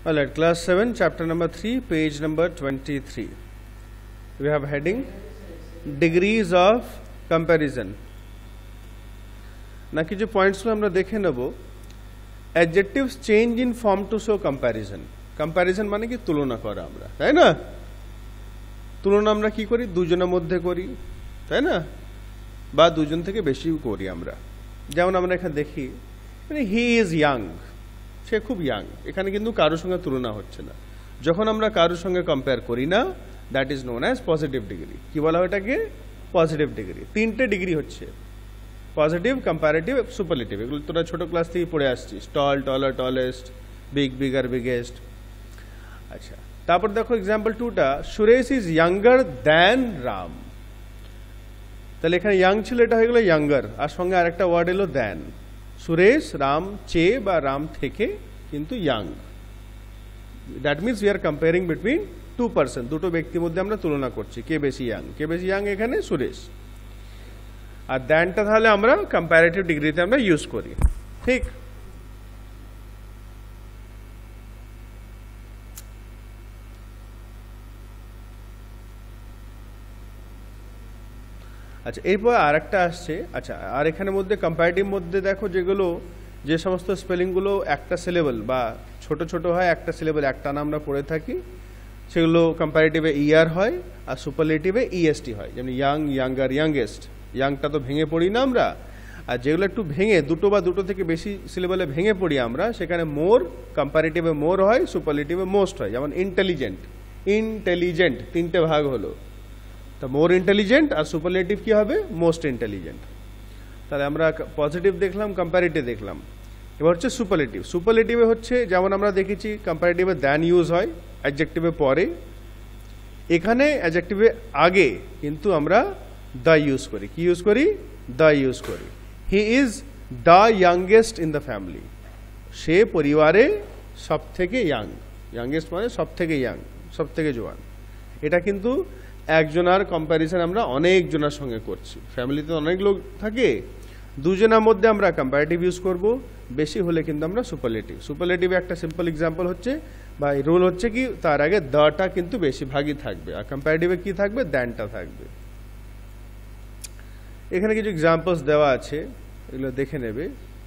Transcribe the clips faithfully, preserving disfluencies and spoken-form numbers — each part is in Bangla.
Alright, class seven, chapter number three, page number twenty-three. We have heading degrees of comparison. না কিছু পয়েন্টসগুলো আমরা দেখে নেব. Adjectives change in form to show comparison. Comparison মানে কি তুলনা করা আমরা, তাই না? তুলনা আমরা কি করি? দুজনের মধ্যে করি, তাই না? বা দুজন থেকে বেশি করি আমরা. যেমন আমরা এখানে দেখি মানে হি ইজ ইয়াং, সে খুব ইয়াং. এখানে কিন্তু কারোর সঙ্গে তুলনা হচ্ছে না. যখন আমরা কারোর সঙ্গে কম্পেয়ার করি না, that is known as positive degree. কি বলা হয় এটাকে? Positive degree. তিনটে ডিগ্রি হচ্ছে পজিটিভ, কম্পারেটিভ, সুপারলেটিভ. এগুলো তোরা ছোট ক্লাস থেকে পড়ে আসছিস. Tall, taller, tallest, big, bigger, biggest. আচ্ছা, তারপর দেখো এক্সাম্পল টুটা, Suresh is younger than Ram. তাহলে এখানে ইয়াং ছিল, এটা হয়ে গেল ইয়াঙ্গার, আর সঙ্গে আরেকটা ওয়ার্ড এলো দ্যান. সুরেশ রাম চেয়ে বা রাম থেকে কিন্তু young. That means we are comparing between two person. দুটো ব্যক্তির মধ্যে আমরা তুলনা করছি, কে বেশি ইয়াং. কে বেশি ইয়াং এখানে? সুরেশ. আর দ্যানটা তাহলে আমরা কম্পারেটিভ ডিগ্রিতে আমরা ইউজ করি, ঠিক? আচ্ছা, এরপর আর একটা আসছে. আচ্ছা, আর এখানের মধ্যে কম্পারেটিভ মধ্যে দেখো যেগুলো, যে সমস্ত স্পেলিংগুলো একটা সিলেবল বা ছোট ছোট হয়, একটা সিলেবল একটা নাম আমরা পড়ে থাকি, সেগুলো কম্পারেটিভে ইয়ার হয়, আর সুপারলেটিভে ইএসটি হয়. যেমন ইয়াং, ইয়াঙ্গার, ইয়াঙ্গেস্ট. ইয়াংটা তো ভেঙে পড়ি না আমরা. আর যেগুলো একটু ভেঙে দুটো বা দুটো থেকে বেশি সিলেবলে ভেঙে পড়ি আমরা, সেখানে মোর, কম্পারেটিভে মোর হয়, সুপারলেটিভে মোস্ট হয়. যেমন ইন্টেলিজেন্ট, ইন্টেলিজেন্ট তিনটে ভাগ হলো. তা মোর ইন্টেলিজেন্ট আর সুপারলেটিভ কি হবে? Most intelligent. তাহলে আমরা পজিটিভ দেখলাম, কম্পারেটিভ দেখলাম. এবার হচ্ছে সুপারলেটিভ. সুপারলেটিভে হচ্ছে যেমন আমরা দেখেছি কম্পারেটিভে দ্যান ইউজ হয়, অ্যাডজেক্টিভে পরে. এখানে অ্যাডজেক্টিভে আগে কিন্তু আমরা দ্য ইউজ করি. কি ইউজ করি? দ্য ইউজ করি. He is the youngest in the family. সে পরিবারে সব থেকে ইয়াং. ইয়াংগেস্ট মানে সব থেকে ইয়াং, সব থেকে জোয়ান. এটা কিন্তু একজনের কম্প্যারিজন আমরা অনেক জনের সঙ্গে করছি. ফ্যামিলিতে অনেক লোক থাকে, দুজনের মধ্যে আমরা কম্পারেটিভ ইউজ করব. বেশি হলে কিন্তু আমরা সুপারলেটিভ. সুপারলেটিভে একটা সিম্পল এক্সাম্পল হচ্ছে বা রুল হচ্ছে কি, তার আগে দ্যটা কিন্তু বেশিরভাগই থাকবে, আর কম্পারেটিভে কি থাকবে? দ্যানটা থাকবে. এখানে কিছু এক্সাম্পলস দেওয়া আছে, এগুলো দেখে নেবে.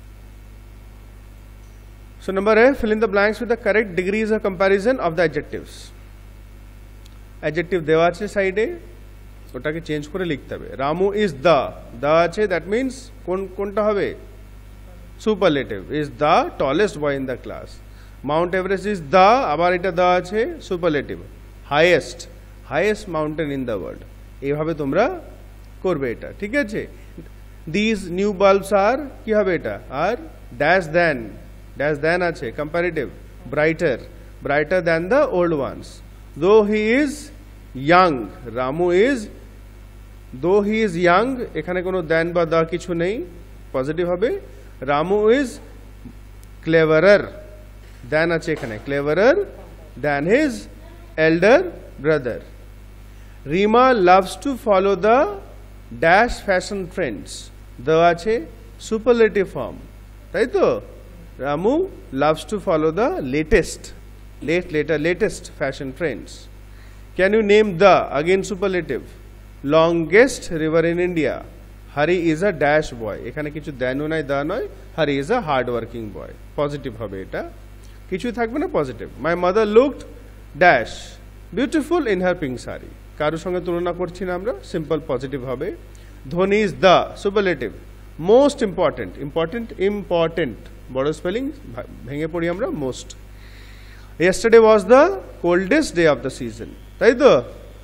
So number A, fill in the blanks with the correct degrees of comparison of the adjectives. Adjective দেওয়া আছে সাইডে, ওটাকে চেঞ্জ করে লিখতে হবে. রামু ইজ দ্য, দ্য আছে, দ্যাট মিনস কোন কোনটা হবে? Superlative. Is the tallest boy in the class. Mount Everest is the, আবার এটা দেওয়া আছে, superlative. Highest, highest mountain in the world. এইভাবে তোমরা করবে এটা, ঠিক আছে? দিস নিউ বাল্বস আর, কি হবে এটা? আর ড্যাশ দ্যান, ড্যাশ দ্যান আছে, comparative. Brighter, brighter than the old ones. Though he is young, Ramu is, though he is young, এখানে কোনো দেন বা দা কিছু নেই, পজিটিভ হবে. Ramu is cleverer, দেন আছে এখানে, cleverer than his elder brother. Rima loves to follow the dash fashion trends, দা আছে, superlative form, তাই তো? Ramu loves to follow the latest, late later latest fashion trends. Can you name the, again superlative, longest river in India? Hari is a dash boy. এখানে কিছু দেনও নাই, দা নয়. Hari is a hard working boy. Positive হবে এটা, কিছু থাকবে না, positive. My mother looked dash beautiful in her pink saree. কারোর সঙ্গে তুলনা করছি না আমরা, সিম্পল পজিটিভ হবে. Dhoni is the, superlative. Most important, important, important, বড় স্পেলিং ভেঙে পড়ি আমরা, most. Yesterday was the coldest day of the season, তাই তো?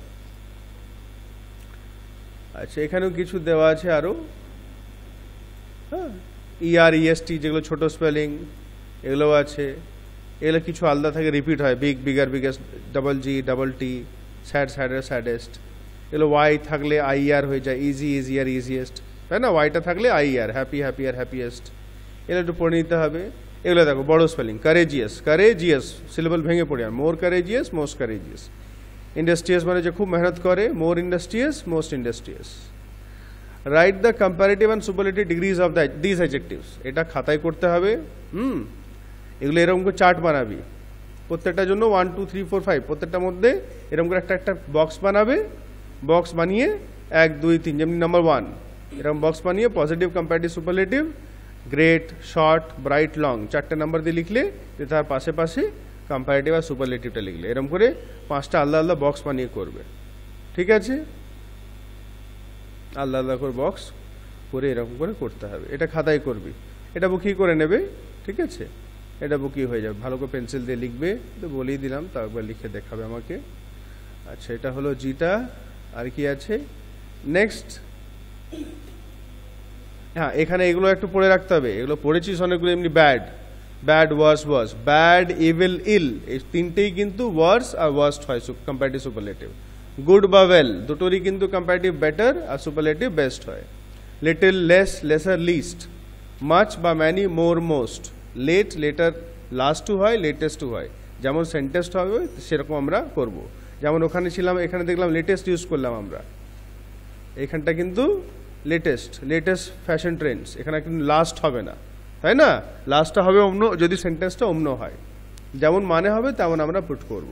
আচ্ছা, এখানেও কিছু দেওয়া আছে আরো, হ্যাঁ, ইআর, ইএসটি যেগুলো ছোট স্পেলিং, এগুলো আছে. এগুলো কিছু আলাদা থাকে, রিপিট হয়. Big, bigger, biggest, double G, double T, sad, sadder, saddest. এগুলো ওয়াই থাকলে আইআর হয়ে যায়, ইজি, ইজিয়ার, ইজিয়েস্ট, তাই না? ওয়াইটা থাকলে আইআর, হ্যাপি, হ্যাপিয়ার, হ্যাপিয়েস্ট. এগুলো একটু পড়ে নিতে হবে. এগুলো দেখো বড় স্পেলিং, কারেজিয়াস, কারেজিয়াস সিলেবল ভেঙে পড়ে, আর more courageous, most courageous. Industrious মানে যে খুব মেহনত করে, more industrious, most industrious. Right the comparative and superlative degrees of the this adjectives. এটা খাতায় করতে হবে. হুম, এগুলো এরকম করে চার্ট বানাবি, প্রত্যেকটার জন্য one two three four five প্রত্যেকটার মধ্যে এরকম করে একটা একটা বক্স বানাবে, বক্স বানিয়ে এক দুই তিন যেমনি নাম্বার ওয়ান এরকম বক্স বানিয়ে positive comparative superlative great short bright long চারটে নাম্বার দিয়ে লিখলে তার পাশে পাশে কম্পারেটিভ আর সুপারলেটিভটা লিখলে এরকম করে পাঁচটা আলাদা আলাদা বক্স বানিয়ে করবে। ঠিক আছে, আলাদা আলাদা করে বক্স করে এরকম করে করতে হবে। এটা খাতায় করবি, এটা বুকি করে নেবে। ঠিক আছে, এটা বুকি হয়ে যাবে। ভালো করে পেন্সিল দিয়ে লিখবে, তো বলেই দিলাম, তাও একবার লিখে দেখাবে আমাকে। আচ্ছা, এটা হলো জিটা। আর কি আছে নেক্সট? হ্যাঁ, এখানে এগুলো একটু পড়ে রাখতে হবে। এগুলো পড়েছিস অনেকগুলো, এমনি bad bad worse worse bad evil ill এই তিনটেই কিন্তু ওয়ার্স আর ওয়ার্স্ট হয় কম্পারেটিভ সুপারলেটিভ। গুড বা ওয়েল দুটোরই কিন্তু কম্পারেটিভ বেটার আর সুপারলেটিভ বেস্ট হয়। Little less lesser least, much বা many more most, late later last two হয় লেটেস্ট টু হয়। যেমন সেন্টেন্স হবে সেরকম আমরা করব। যেমন ওখানে ছিলাম, এখানে দেখলাম লেটেস্ট ইউজ করলাম আমরা, এখানটা কিন্তু লেটেস্ট লেটেস্ট ফ্যাশন ট্রেন্ডস, এখানে কিন্তু লাস্ট হবে না, তাই না? লাস্টটা হবে অন্য, যদি সেন্টেন্সটা অন্য হয়। যেমন মানে হবে তেমন আমরা পুট করব।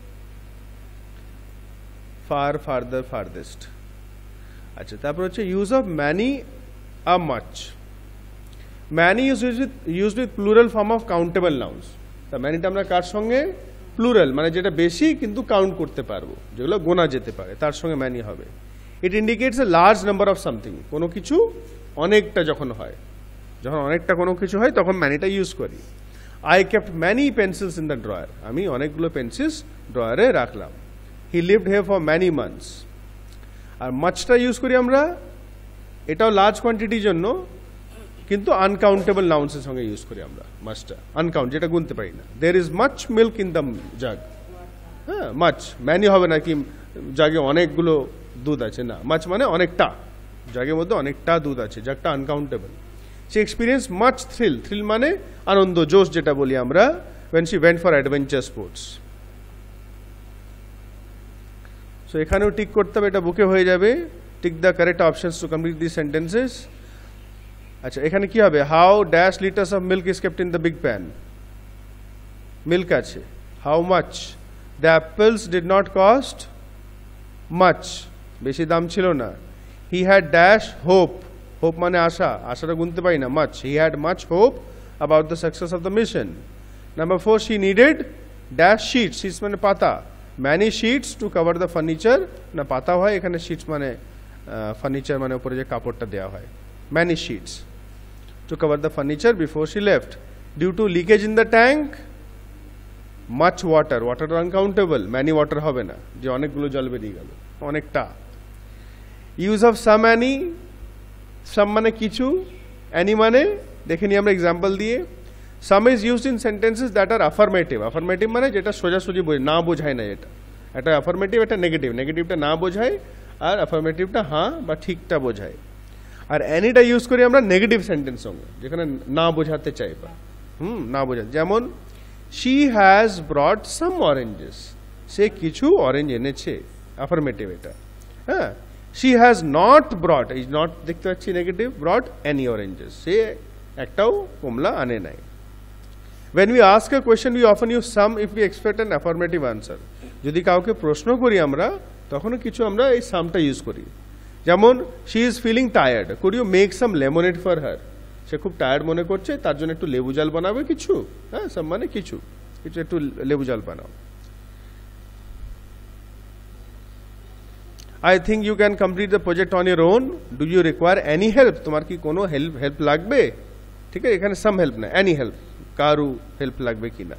Far farther farthest. আচ্ছা, তারপর হচ্ছে use of many uh much. Many use with use with plural form of countable nouns. তা ম্যানিটা আমরা কার সঙ্গে? প্লুরাল, মানে যেটা বেশি কিন্তু কাউন্ট করতে পারবো, যেগুলো গোনা যেতে পারে, তার সঙ্গে ম্যানি হবে। It indicates a large number of something. কোনো কিছু অনেকটা যখন হয়, যখন অনেকটা কোনো কিছু হয় তখন ম্যানিটা ইউজ করি। I kept many pencils in the drawer. আমি অনেকগুলো পেন্সিলস ড্রয়ারে রাখলাম। He lived here for many months. আর মাচটা ইউজ করি আমরা, এটাও লার্জ কোয়ান্টিটির জন্য, কিন্তু আনকাউন্টেবল নাউন্সের সঙ্গে ইউজ করি আমরা মাচটা। আনকাউন্ট, যেটা গুনতে পারি না। There is much milk in the jug. হ্যাঁ, মাচ, ম্যানি হবে না কি জাগে অনেকগুলো দুধ আছে, না, মাছ মানে অনেকটা, জাগের মধ্যে অনেকটা দুধ আছে, জাগটা uncountable. She experience much thrill, thrill মানে আনন্দ, জোশ যেটা বলি আমরা, when she went for adventure sports. So এখানেও টিক করতে হবে, এটা বুকে হয়ে যাবে। Tick the correct options to complete this sentences. আচ্ছা, এখানে কি হবে? How dash litres of milk is kept in the big pan. Milk আছে। How much? The apples did not cost much, বেশি দাম ছিল না। He had dash hope, hope মানে আশা, আশাটা গুনতে পারি না, much. He had much hope about the success of the mission. Number four, she needed dash sheets, sheets মানে পাতা, many sheets to cover the furniture, না পাতা হয় এখানে, শিটস মানে ফার্নিচার মানে উপরে যে কাপড়টা দেওয়া হয়, many sheets to cover the furniture before she left. Due to leakage in the tank, much water, water uncountable, many water হবে না, যে অনেকগুলো জল বেরিয়ে গেল, অনেকটা। Use of some any, some মানে কিছু, অ্যানি মানে দেখে নিই আমরা এক্সাম্পল দিয়ে। Some is used in sentences that are affirmative. Affirmative মানে যেটা সোজাসুজি না বোঝায় না, এটা এটা অ্যাফার্মেটিভ, এটা নেগেটিভ, নেগেটিভটা না বোঝায় আর অ্যাফার্মেটিভটা হ্যাঁ বা ঠিকটা বোঝায়। আর অ্যানিটা ইউজ করি আমরা নেগেটিভ সেন্টেন্স সঙ্গে, যেখানে না বোঝাতে চাই বা হুম না বোঝা। যেমন she has brought some oranges, সে কিছু অরেঞ্জ এনেছে, অ্যাফার্মেটিভ এটা। হ্যাঁ, শি হ্যাজ নট ব্রট, এই নট দেখতে পাচ্ছি নেগেটিভ, ব্রট এনি অরেঞ্জেস, সে একটাও কমলা আনে নাই। When we ask a question, we often use some if we expect an affirmative answer. যদি কাউকে প্রশ্ন করি আমরা, তখনও কিছু আমরা এই সামটা ইউজ করি। যেমন she is feeling tired, could you make some lemonade for her? সে খুব টায়ার্ড মনে করছে, তার জন্য একটু লেবু জল বানাবে কিছু। হ্যাঁ, সাম মানে কিছু, কিছু একটু লেবু জল বানাও। I think you can complete the project on your own. Do you require any help? তোমার কি কোনো হেল্প হেল্প লাগবে? ঠিক আছে, এখানে সাম হেল্প না, এনি হেল্প, কারু হেল্প লাগবে কিনা।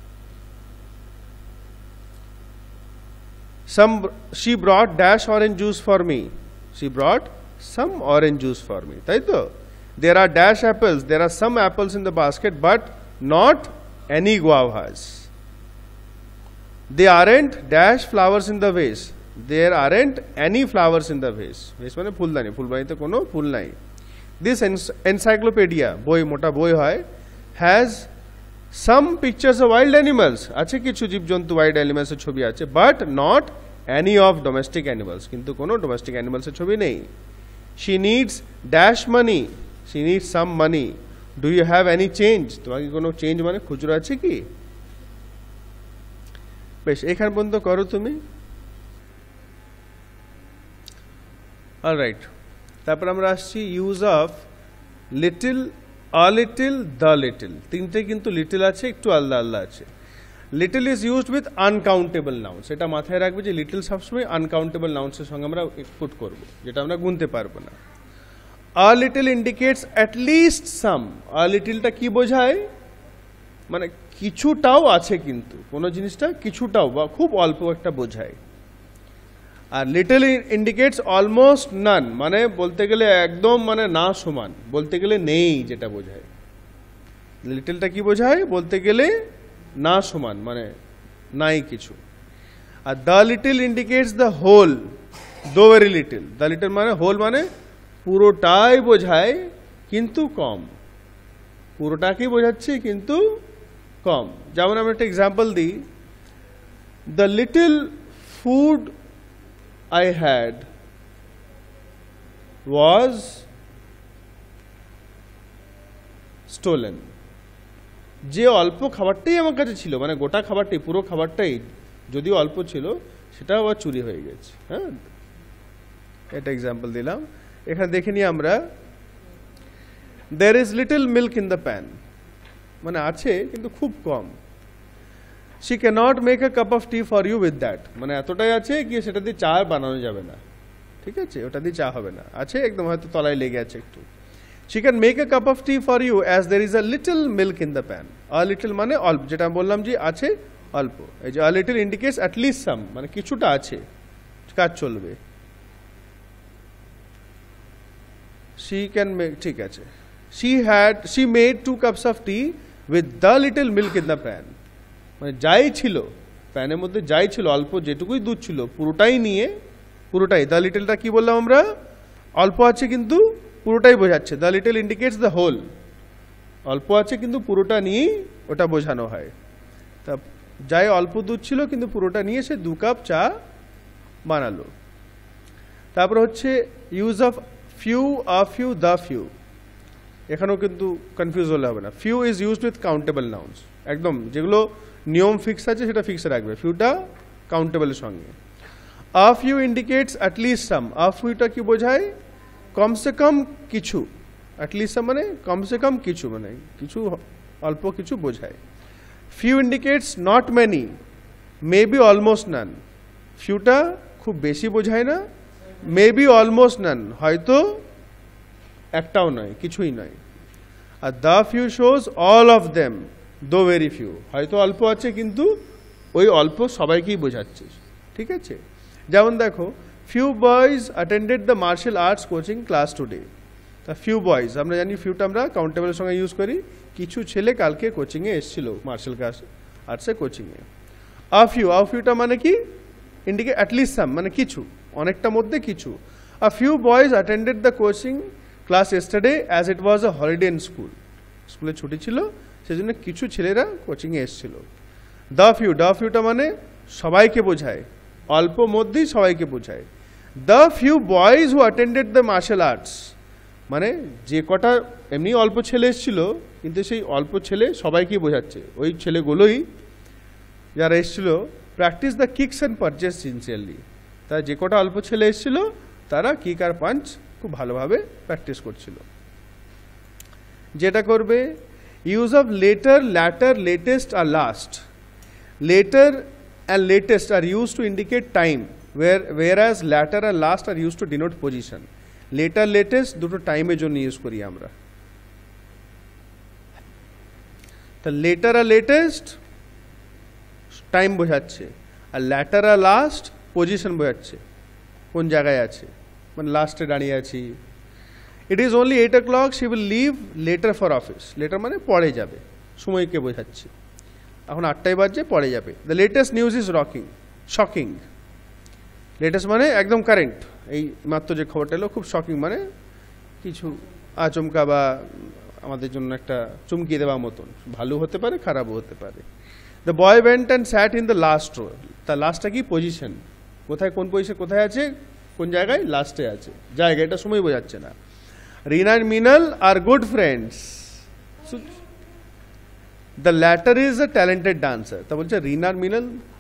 Some she brought dash orange juice for me. She brought some orange juice for me. তাই তো? There are dash apples. There are some apples in the basket, but not any guavas. They aren't dash flowers in the vase. There aren't any flowers in the vase. Vase মানে ফুলদানি, ফুলদানিতে কোনো ফুল নাই। This encyclopedia, বই, মোটা বই হয়, has some pictures of wild animals. আছে কিছু জীবজন্তু, wild animals এর ছবি আছে, but not any of domestic animals. কিন্তু কোনো domestic animals এর ছবি নেই। She needs dash money. She needs some money. Do you have any change? তোমার কি কোনো চেঞ্জ মানে খুচরো আছে কি? বেশ, এখান পর্যন্ত করো তুমি। অলরাইট, তারপর আমরা আসছি use of little, a little, the little. তিনটে কিন্তু লিটল আছে, একটু আলাদা আলাদা আছে। Little is used with uncountable nouns. এটা মাথায় রাখবে যে লিটল সবসময় আনকাউন্টেবল নাউন্সের সঙ্গে আমরা পুট করব, যেটা আমরা গুনতে পারবো না। A little indicates at least some. A লিটলটা কি বোঝায়? মানে কিছুটাও আছে, কিন্তু কোনো জিনিসটা কিছুটাও বা খুব অল্প একটা বোঝায়। আর লিটল ইন্ডিকেটস অলমোস্ট নান, মানে বলতে গেলে একদম মানে না সমান, বলতে গেলে নেই, যেটা বোঝায়। লিটলটা কি বোঝায়? বলতে গেলে না সমান, মানে নাই কিছু। আর the little indicates the whole, though very little. The little মানে হোল, মানে পুরোটাই বোঝায় কিন্তু কম, পুরোটাকেই বোঝাচ্ছে কিন্তু কম। যেমন আমরা একটা এক্সাম্পল দিই, the little food I had was stolen. যে অল্প খাবারটাই আমার কাছে ছিল, মানে গোটা খাবারটাই, পুরো খাবারটাই যদিও অল্প ছিল, সেটাও আবার চুরি হয়ে গেছে। হ্যাঁ, এটা এক্সাম্পল দিলাম। এখানে দেখে নিই আমরা, there is little milk in the pan, মানে আছে কিন্তু খুব কম। she cannot make a cup of tea for you with that, মানে এতটাই আছে কি সেটা দিয়ে চা বানানো যাবে না, ঠিক আছে, ওটা দিয়ে চা হবে না, আছে একদম হয়তো তলায় লেগে আছে একটু। she can make a cup of tea for you as there is a little milk in the pan. a little মানে অল্প, যেটা বললাম যে আছে অল্প। এই যে a little indicates at least some, মানে কিছুটা আছে, কাজ চলবে। she can make, ঠিক আছে, she had she made two cups of tea with the little milk in the pan, মানে যাই ছিল প্যানের মধ্যে, যাই ছিল অল্প, যেটুকুই দুধ ছিল পুরোটাই নিয়ে, পুরোটাই। দ্য লিটলটা কি বললাম আমরা? অল্প আছে কিন্তু পুরোটাই বোঝাচ্ছে। The little indicates the whole, অল্প আছে কিন্তু পুরোটা নিয়েই ওটা বোঝানো হয়। তা যাই অল্প দুধ ছিল কিন্তু পুরোটা নিয়ে সে দু কাপ চা বানালো। তারপর হচ্ছে use of few, a few, the few. এখানেও কিন্তু কনফিউজ হলে হবে না। Few is used with countable nouns, একদম যেগুলো নিয়ম ফিক্স আছে সেটা ফিক্সে রাখবে, ফিউটা কাউন্টেবলের সঙ্গে। A few indicates at least some. A ফিউটা কি বোঝায়? কমসে কম কিছু। অ্যাট লিস্ট সাম মানে কমসে কম কিছু, মানে কিছু অল্প কিছু বোঝায়। Few indicates not many, may be almost none. ফিউটা খুব বেশি বোঝায় না, মে বি অলমোস্ট নান হয়তো একটাও নয়, কিছুই নয়। আর the few shows all of them though very few, হয়তো অল্প আছে কিন্তু ওই অল্প সবাইকেই বোঝাচ্ছে, ঠিক আছে। যেমন দেখো, few boys attended the martial arts coaching class today. তা ফিউ বয়েজ, আমরা জানি ফিউটা আমরা কাউন্টেবলের সঙ্গে ইউজ করি, কিছু ছেলে কালকে কোচিংয়ে এসেছিল, মার্শাল আর্টসে কোচিংয়ে। আ ফিউ, আ ফিউটা মানে কি? ইন্ডিকেট অ্যাট লিস্ট সাম, মানে কিছু, অনেকটা মধ্যে কিছু। A few boys attended the coaching class yesterday as it was a holiday in school. স্কুলে ছুটি ছিল, সেজন্য কিছু ছেলেরা কোচিংয়ে এসেছিল। দ্য ফিউ, দ্য ফিউটা মানে সবাইকে বোঝায়, অল্প মধ্যেই সবাইকে বোঝায়। The few boys who attended the martial arts, মানে যে কটা এমনি অল্প ছেলে এসেছিল কিন্তু সেই অল্প ছেলে সবাইকেই বোঝাচ্ছে, ওই ছেলেগুলোই যারা এসেছিল। Practise the kicks and punches sincerely, তারা যে কটা অল্প ছেলে এসেছিল তারা কিক আর পাঞ্চ খুব ভালোভাবে প্র্যাকটিস করছিল। যেটা করবে, use of later, latter, latest আর last. Later and latest are used to indicate time, where whereas latter and last are used to denote position. Later, latest দুটো টাইমের জন্য ইউজ করি আমরা। তা লেটার আর লেটেস্ট টাইম বোঝাচ্ছে, আর ল্যাটার আর লাস্ট পজিশন বোঝাচ্ছে, কোন জায়গায় আছে, মানে লাস্টে দাঁড়িয়ে আছি। It is only eight o'clock, she will leave later for office. Later মানে পরে যাবে, সময়কে বোঝাচ্ছে, এখন আটটায় বাজছে, পরে যাবে। The latest news is rocking, shocking. Latest মানে একদম কারেন্ট, এই মাত্র যে খবরটা এলো খুব শকিং, মানে কিছু আচমকা বা আমাদের জন্য একটা চমকিয়ে দেওয়ার মতন, ভালো হতে পারে খারাপও হতে পারে। The boy went and sat in the last row. তার লাস্টটা কি? পজিশন, কোথায়, কোন পজিশন, কোথায় আছে, কোন জায়গায়, লাস্টে আছে, জায়গা, এটা সময় বোঝাচ্ছে না। Rina and Minal are good friends. The latter is a talented dancer. তা বলছে রিনা আর মিনাল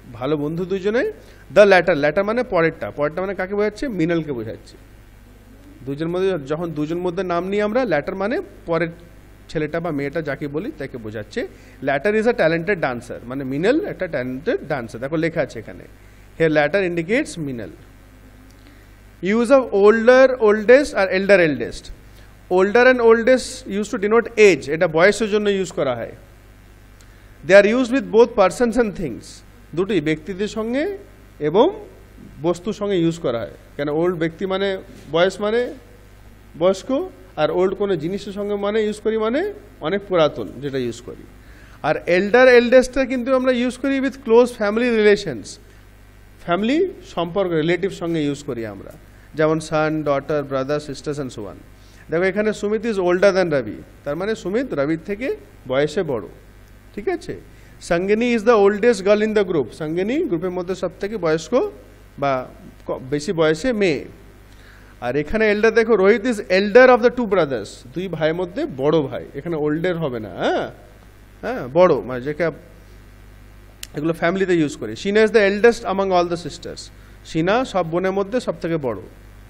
ভালো বন্ধু দুজনে। দ্য ল্যাটার, ল্যাটার মানে পরেরটা, পরেরটা মানে কাকে বোঝাচ্ছে? মিনালকে বোঝাচ্ছে। দুজনের মধ্যে যখন দুজন মধ্যে নাম নিই আমরা, ল্যাটার মানে পরের ছেলেটা বা মেয়েটা যাকে বলি তাকে বোঝাচ্ছে। Latter is a talented dancer, মানে মিনাল একটা ট্যালেন্টেড ডান্সার, দেখো লেখা আছে এখানে। Here latter indicates Minal. Use of older oldest আর elder eldest. Older and oldest use to denote age, এটা বয়সের জন্য ইউজ করা হয়। They are use with both persons and things, দুটি ব্যক্তিদের সঙ্গে এবং বস্তুর সঙ্গে ইউজ করা হয়। কেন ওল্ড ব্যক্তি মানে বয়স মানে বয়স্ক, আর ওল্ড কোনো জিনিসের সঙ্গে মানে ইউজ করি মানে অনেক পুরাতন যেটা ইউজ করি। আর এল্ডার এল্ডেস্টটা কিন্তু আমরা ইউজ করি with close family relations, family সম্পর্ক রিলেটিভ সঙ্গে ইউজ করি আমরা, যেমন son, daughter, brother, sisters and so on. দেখো এখানে Sumit is older than Ravi, তার মানে সুমিত রবির থেকে বয়সে বড়, ঠিক আছে। Sangini is the oldest girl in the group, Sangini গ্রুপের মধ্যে সব থেকে বয়স্ক বা বেশি বয়সে মেয়ে। আর এখানে এল্ডার দেখো, Rohit is elder of the two brothers, দুই ভাইয়ের মধ্যে বড় ভাই, এখানে ওল্ডের হবে না, হ্যাঁ হ্যাঁ বড়, মানে যেটা এগুলো ফ্যামিলিতে ইউজ করি। Sheena is the eldest among all the sisters, Sheena সব বোনের মধ্যে সব থেকে বড়।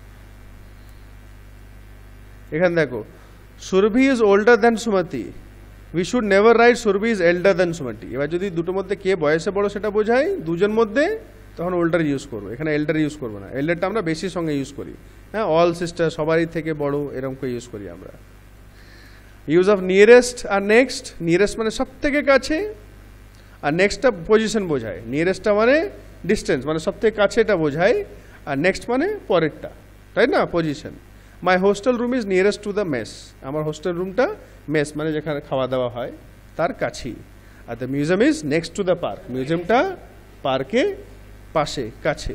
এখানে দেখো Surabhi is older than Sumati, we should never write Surabhi is elder than Sumati. এবার যদি দুটোর মধ্যে কে বয়সে বড় সেটা বোঝায় দুজন মধ্যে, তখন ওল্ডার ইউজ করবো, এখানে এল্ডার ইউজ করবো না। এল্ডারটা আমরা বেশির সঙ্গে ইউজ করি, হ্যাঁ অল সিস্টার সবারই থেকে বড় এরকম করে ইউজ করি আমরা। ইউজ অফ নিয়ারেস্ট আর নেক্সট, নিয়ারেস্ট মানে সব থেকে কাছে, আর নেক্সটটা পজিশন বোঝায়। নিয়ারেস্টটা মানে ডিস্টেন্স, মানে সব থেকে কাছে এটা বোঝায়, আর নেক্সট মানে পরেরটা, তাই না, position. My hostel room is nearest to the mess, আমার হোস্টেল রুমটা মেস মানে যেখানে খাওয়া দাওয়া হয় তার কাছেই। আর the museum is next to the park, মিউজিয়ামটা পার্কে পাশে কাছে।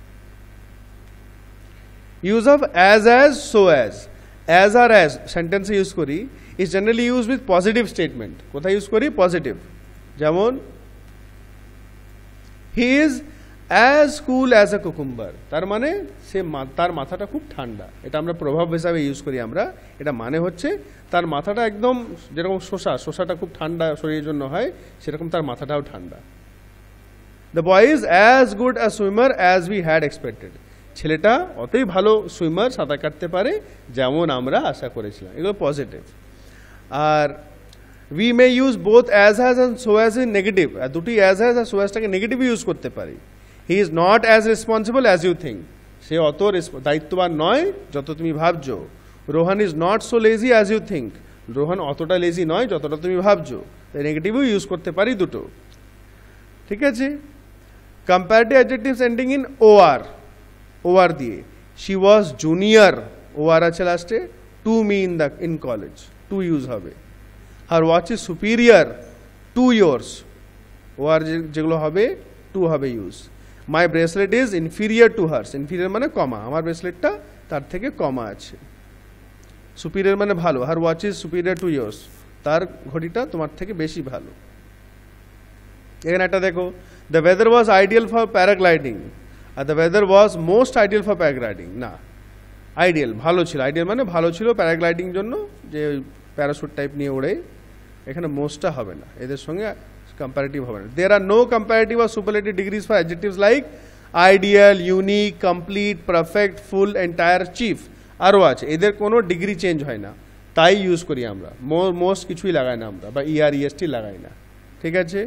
Use of as as, so as. As আর অ্যাজ সেন্টেন্সে ইউজ করি, is generally use with positive statement. কোথায় ইউজ করি? পজিটিভ, যেমন he is as cool as a cucumber, তার মানে সে তার মাথাটা খুব ঠান্ডা, এটা আমরা প্রভাব হিসাবে ইউজ করি আমরা। এটা মানে হচ্ছে তার মাথাটা একদম যেরকম শসা, শসাটা খুব ঠান্ডা শরীরের জন্য হয়, সেরকম তার মাথাটাও ঠান্ডা। The boy is as good a swimmer as we had expected, ছেলেটা অতই ভালো সুইমার, সাঁতার কাটতে পারে যেমন আমরা আশা করেছিলাম, এগুলো পজিটিভ। আর we may use both as has and so as in negative, আর দুটি অ্যাজ হ্যাজ আর সো অ্যাজটাকে নেগেটিভ ইউজ করতে পারি। He is not as responsible as you think, সে অত দায়িত্ববান নয় যত তুমি ভাবছো। Rohan is not so lazy as you think, Rohan অতটা লেজি নয় যতটা তুমি ভাবছো, তাই নেগেটিভও ইউজ করতে পারি দুটো, ঠিক আছে। Comparative adjectives ending in O R, O R দিয়ে। She was junior, O R আছে লাস্টে, to me in the in college, to use হবে। Her watch is superior to yours, O R যেগুলো হবে টু হবে use. My bracelet is inferior to hers, inferior মানে কমা, আমার ব্রেসলেটটা তার থেকে কমা আছে। সুপিরিয়ার মানে ভালো, her watch is superior to yours, তার ঘড়িটা তোমার থেকে বেশি ভালো। এখানে একটা দেখো, the weather was ideal for paragliding, আর the weather was most ideal for paragliding, না আইডিয়াল ভালো ছিল, আইডিয়াল মানে ভালো ছিল প্যারাগ্লাইডিং জন্য, যে ওই প্যারাশুট টাইপ নিয়ে ওড়ে, এখানে মোস্টটা হবে না, এদের সঙ্গে কম্পারেটিভ হবে না। There are no comparative or superlative degrees for adjectives like ideal, unique, complete, perfect, full, entire, chief, আরও আছে, এদের কোনো ডিগ্রি চেঞ্জ হয় না, তাই ইউজ করি আমরা। মোস্ট কিছুই লাগাই না আমরা, বা ইআর ইএসটি লাগাই না, ঠিক আছে।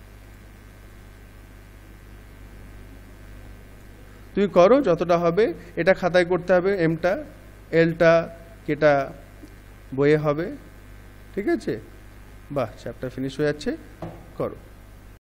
তুমি করো যতটা হবে, এটা খাতায় করতে হবে, এমটা এলটা কেটা বইয়ে হবে, ঠিক আছে। বাহ, চ্যাপ্টার ফিনিশ হয়ে যাচ্ছে, করো।